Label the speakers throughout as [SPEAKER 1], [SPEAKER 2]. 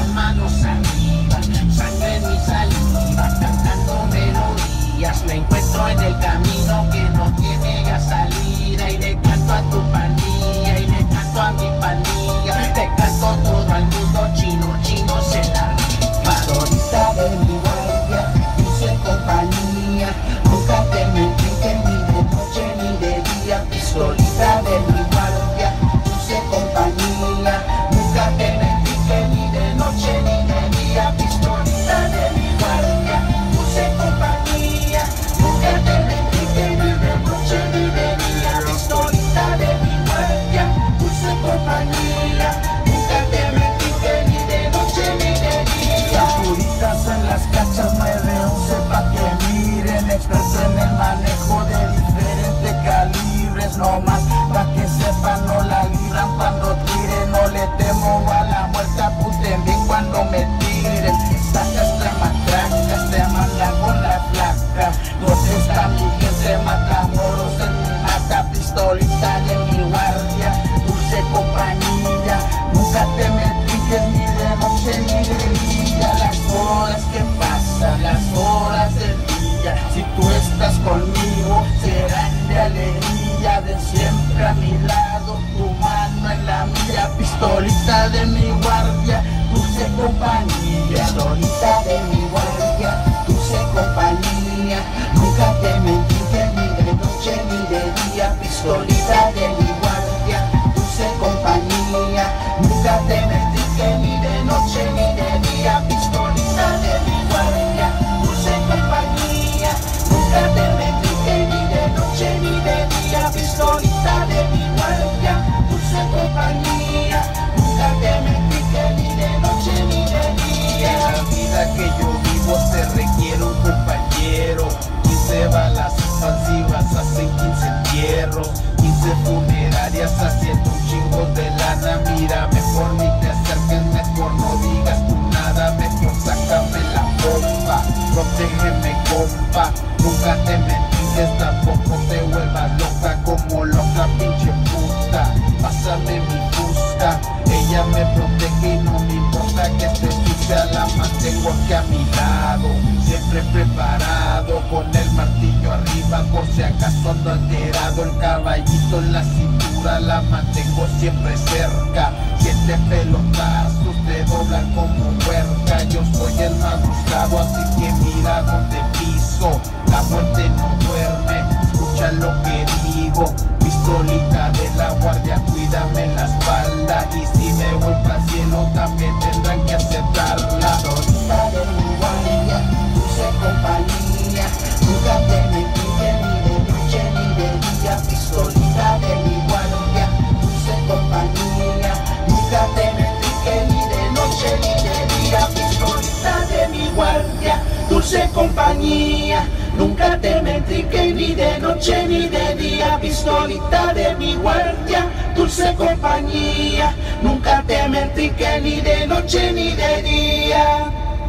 [SPEAKER 1] con manos arriba, sangre en mi saliva, cantando melodías. Me encuentro en el camino que no tiene ya salida, y le canto a tu pandilla, y le canto a mi pandilla, le canto todo al mundo. Chino, chino se la rifa. Pistolita de mi guardia, dulce compañía, nunca te mentí que ni de noche ni de día. Pistolita de mi guardia, dulce compañía, nunca te mentí que ni de noche ni de día. Pistolita de mi guardia, dulce compañía, nunca te mentí que ni de noche ni de día. Pistolita de mi guardia, dulce compañía, nunca te mentí que ni de noche ni de día. Puritas en las cachas 911 pa' que miren, experto en el manejo de diferentes calibres, no más pa' que sepan, no la libran cuando tiren, no le temo a la muerte, apunten bien cuando me tiren. Saca extrema traca, extrema la con la flaca, ¿dónde está mi gente? Matamoros en mi mata. Pistolita de mi guardia, dulce compañía, nunca te mentí que ni de noche ni de día. Las horas que pasan, las horas del día, si tú estás conmigo serán de alegría, de siempre a mi lado, tu mano en la mía. Pistolita de mi guardia, dulce compañía, pistolita de mi guardia, dulce compañía, nunca te mentí que ni de noche ni de día. Pistolita de mi guardia, dulce compañía, nunca te mentí que ni de noche ni de día. Pistolita de mi guardia, dulce compañía, nunca te mentí que ni de noche ni de día. Pistolita de mi guardia, dulce compañía, nunca te mentí que ni de noche ni de día. En la vida que yo vivo se requiere un compañero. 15 balas expansivas hacen 15 entierros, 15 funerarias haciendo un chingo de lana. Mira, mejor ni te acerques, mejor no digas tú nada, mejor sácame la bomba, protégeme compa. Nunca te mentí, tampoco te vuelvas loca como loca pinche puta. Pásame mi fusta, ella me protege y no me importa que esté sucia, la mantengo aquí a mi lado, siempre preparado con el martillo arriba por si acaso ando alterado. El caballito en la cintura la mantengo siempre cerca, 7 pelotazos te doblan como puerca. Yo soy el más buscado, así que mira donde piso, la muerte no duerme, escucha lo que digo. Pistolita de la guardia, cuídame la espalda, y si me voy para cielo también tendrán que aceptarla. Pistolita de mi guardia, dulce compañía, nunca te mentí que ni de noche ni de día. Pistolita de mi guardia, dulce compañía, nunca te mentí que ni de noche ni de día. Pistolita de mi guardia, dulce compañía, nunca te mentí que ni de noche ni de día. Pistolita de mi guardia, dulce compañía, nunca te mentí que ni de noche ni de día.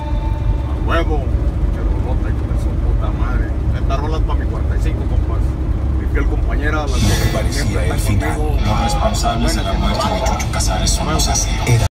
[SPEAKER 2] A huevo, que rolota y con su puta madre. Esta rola es para mi 45, compas. Mi fiel compañera, la que
[SPEAKER 3] No me parecía el final. Los responsables de la muerte de Chucho Casares son los aceros.